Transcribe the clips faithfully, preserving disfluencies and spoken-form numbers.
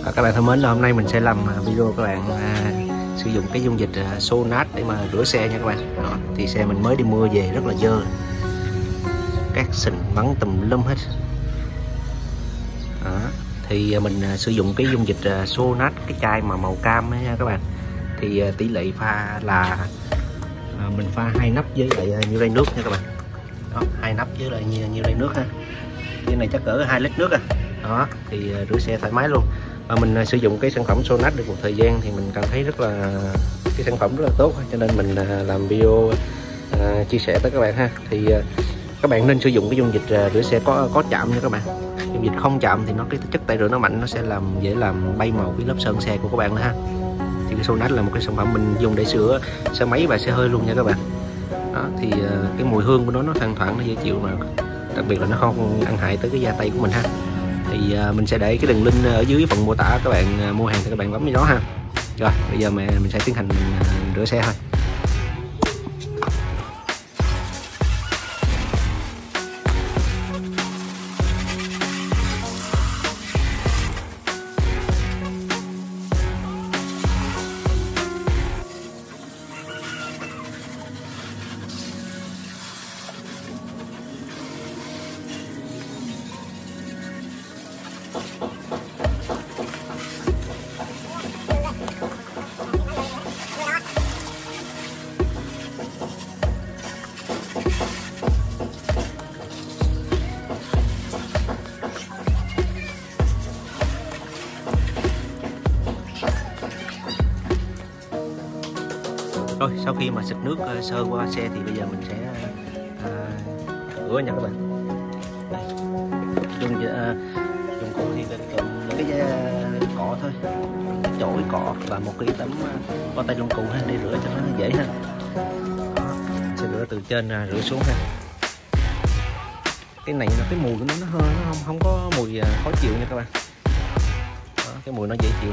À, các bạn thân mến, hôm nay mình sẽ làm video các bạn à, sử dụng cái dung dịch à, Sonat để mà rửa xe nha các bạn. Đó, thì xe mình mới đi mưa về rất là dơ, các sình bắn tùm lum hết. Đó, thì à, mình à, sử dụng cái dung dịch à, Sonat, cái chai mà màu cam ấy nha các bạn. Thì à, tỷ lệ pha là à, mình pha hai nắp với lại à, nhiêu ly nước nha các bạn. Đó, hai nắp với lại nhiêu, nhiêu ly nước ha. Cái này chắc cỡ hai lít nước à. Đó, thì à, rửa xe thoải mái luôn. Và mình uh, sử dụng cái sản phẩm Sonat được một thời gian thì mình cảm thấy rất là cái sản phẩm rất là tốt, cho nên mình uh, làm video uh, chia sẻ tới các bạn ha. Thì uh, các bạn nên sử dụng cái dung dịch uh, rửa xe có có chạm nha các bạn. Dung dịch không chạm thì nó cái chất tẩy rửa nó mạnh, nó sẽ làm dễ làm bay màu cái lớp sơn xe của các bạn nữa ha. Thì cái Sonat là một cái sản phẩm mình dùng để sửa xe máy và xe hơi luôn nha các bạn. Đó, thì uh, cái mùi hương của nó nó thoang thoảng, nó dễ chịu, mà đặc biệt là nó không ăn hại tới cái da tay của mình ha. Thì uh, mình sẽ để cái đường link ở dưới phần mô tả, các bạn uh, mua hàng thì các bạn bấm vào đó ha. Rồi bây giờ mình, mình sẽ tiến hành mình, uh, rửa xe thôi. Rồi sau khi mà xịt nước uh, sơ qua xe thì bây giờ mình sẽ uh, rửa nha các bạn. Đây. Dùng uh, dụng cụ thì cần những cái uh, cọ thôi, chổi cọ và một cái tấm uh, bao tay lông cụ ha, để rửa cho nó dễ ha. Đó. Sẽ rửa từ trên uh, rửa xuống ha. Cái này là cái mùi của nó nó hơi nó không không có mùi uh, khó chịu nha các bạn. Đó, cái mùi nó dễ chịu.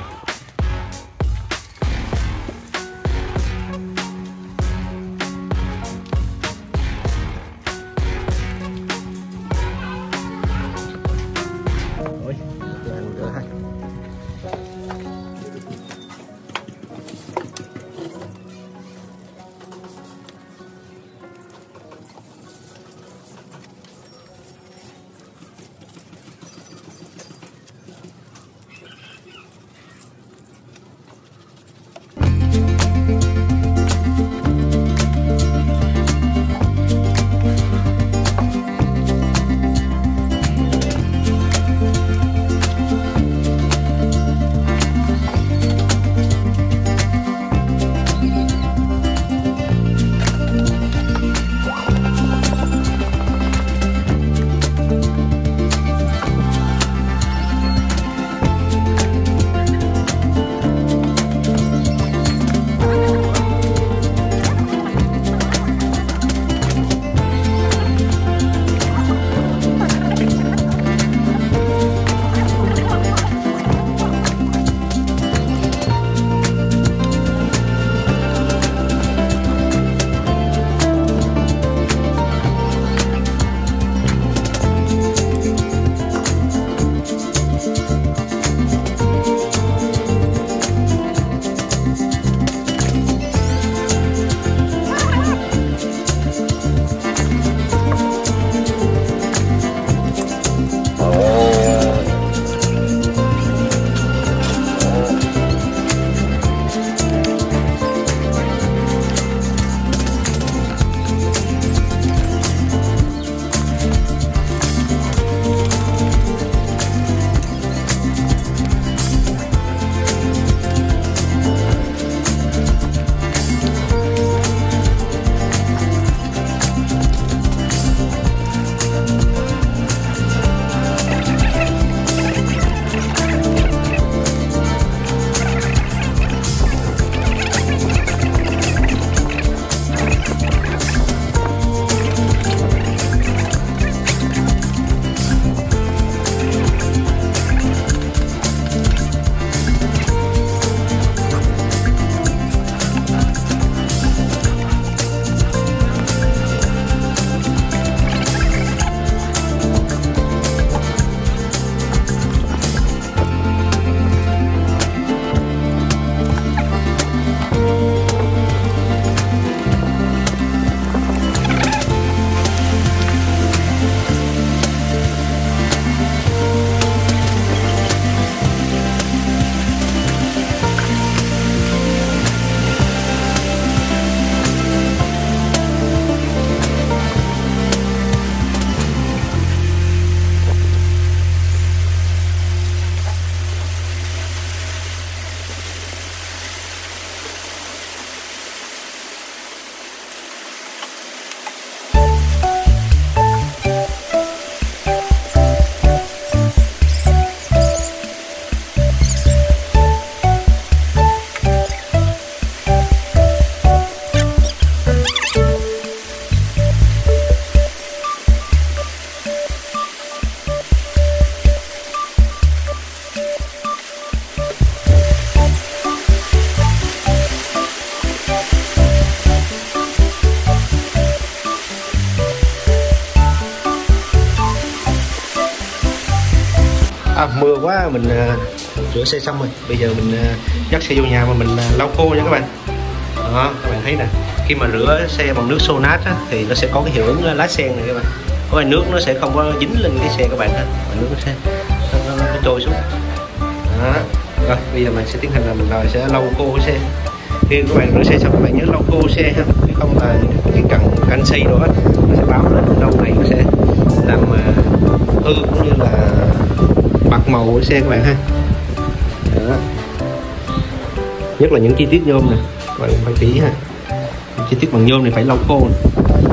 mưa quá mình uh, rửa xe xong rồi, bây giờ mình uh, dắt xe vô nhà mà mình uh, lau khô nha các bạn. Đó, các bạn thấy nè, khi mà rửa xe bằng nước Sonat á, thì nó sẽ có cái hiệu ứng lá sen này các bạn. Có nước nó sẽ không có dính lên cái xe các bạn ha, và nước nó sẽ nó, nó, nó trôi xuống. Đó. Rồi bây giờ mình sẽ tiến hành là mình rồi sẽ lau khô cái xe. Khi các bạn rửa xe xong các bạn nhớ lau khô xe ha, chứ không là cái cần canxi đó nó sẽ bám lên lâu này, nó sẽ làm uh, hư cũng như là bạc màu của xe các bạn ha. Đó. Nhất là những chi tiết nhôm nè, các bạn phải kỹ ha. Những chi tiết bằng nhôm này phải lau khô nè.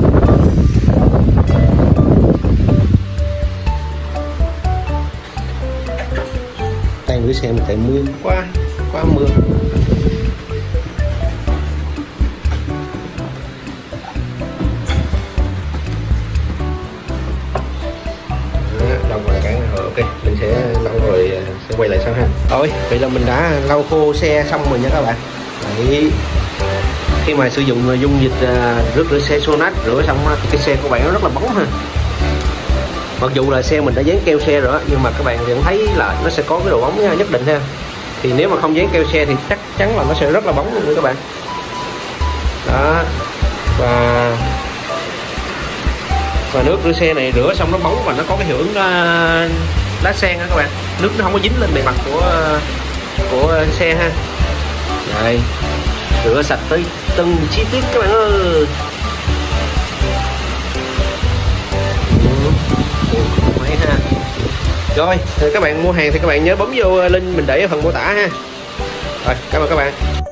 Tay rửa xe mình tại mưa quá quá mưa. Ok, mình sẽ lau rồi sẽ quay lại sau ha. Rồi, vậy là mình đã lau khô xe xong rồi nha các bạn. Đấy. Khi mà sử dụng dung dịch uh, rửa rửa xe Sonat rửa xong thì cái xe của bạn nó rất là bóng ha. Mặc dù là xe mình đã dán keo xe rồi nhưng mà các bạn vẫn thấy là nó sẽ có cái độ bóng nhất định ha. Thì nếu mà không dán keo xe thì chắc chắn là nó sẽ rất là bóng luôn các bạn. Đó. Và và nước rửa xe này rửa xong nó bóng và nó có cái hiệu ứng uh, lá sen đó các bạn, nước nó không có dính lên bề mặt của uh, của xe ha. Đây, rửa sạch tới từng chi tiết các bạn ơi. Máy ha. Rồi các bạn mua hàng thì các bạn nhớ bấm vô link mình để ở phần mô tả ha. Rồi cảm ơn các bạn.